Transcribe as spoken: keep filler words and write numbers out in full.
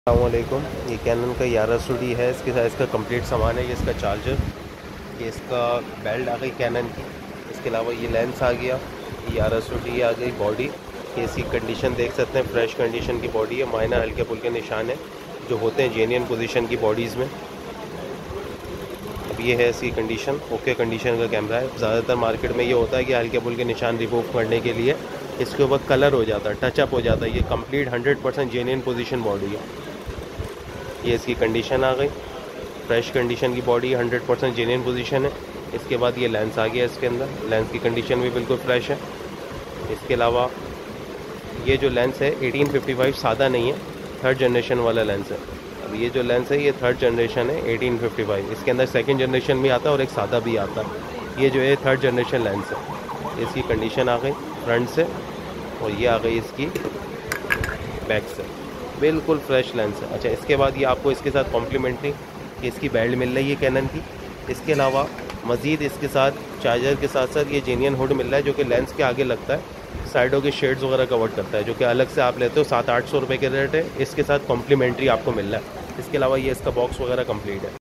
अस्सलामुअलैकुम। ये कैनन का यारह सौ डी है। इसके साथ इसका कंप्लीट सामान है। ये इसका चार्जर, ये इसका बेल्ट आ गई कैनन की। इसके अलावा ये लेंस आ गया, ये यारह सौ डी आ गई बॉडी। ये इसकी कंडीशन देख सकते हैं, फ्रेश कंडीशन की बॉडी है। माइनर हल्के फुल्के निशान है जो होते हैं जेन्युइन पोजीशन की बॉडीज़ में। अब ये है इसकी कंडीशन, ओके कंडीशन का कैमरा है। ज़्यादातर मार्केट में ये होता है कि हल्के फुल्के निशान रिमूव करने के लिए इसके ऊपर कलर हो जाता है, टचअप हो जाता है। ये complete hundred percent genuine position body है। ये इसकी कंडीशन आ गई, फ्रेश कंडीशन की body, hundred percent genuine position है। इसके बाद ये लेंस आ गया इसके अंदर, लेंस की कंडीशन भी बिल्कुल फ्रेश है। इसके अलावा ये जो लेंस है एटीन फिफ्टी फाइव सादा नहीं है, थर्ड जनरेशन वाला लेंस है। अब ये जो लेंस है ये थर्ड जनरेशन है एटीन फिफ्टी फाइव। इसके अंदर सेकंड जनरेशन भी आता है और एक सादा भी आता है। ये जो है थर्ड जनरेशन लेंस है। इसकी कंडीशन आ गई फ्रंट से, और ये आ गई इसकी बैक से, बिल्कुल फ्रेश लेंस है। अच्छा, इसके बाद ये आपको इसके साथ कॉम्प्लीमेंट्री इसकी बेल्ट मिल रही है कैनन की। इसके अलावा मज़ीद इसके साथ चार्जर के साथ साथ ये जेन्युइन हुड मिल रहा है जो कि लेंस के आगे लगता है, साइडों के शेड्स वगैरह कवर करता है, जो कि अलग से आप लेते हो सात आठ सौ रुपये के रेट है। इसके साथ कॉम्प्लीमेंट्री आपको मिल रहा है। इसके अलावा ये इसका बॉक्स वगैरह कंप्लीट है।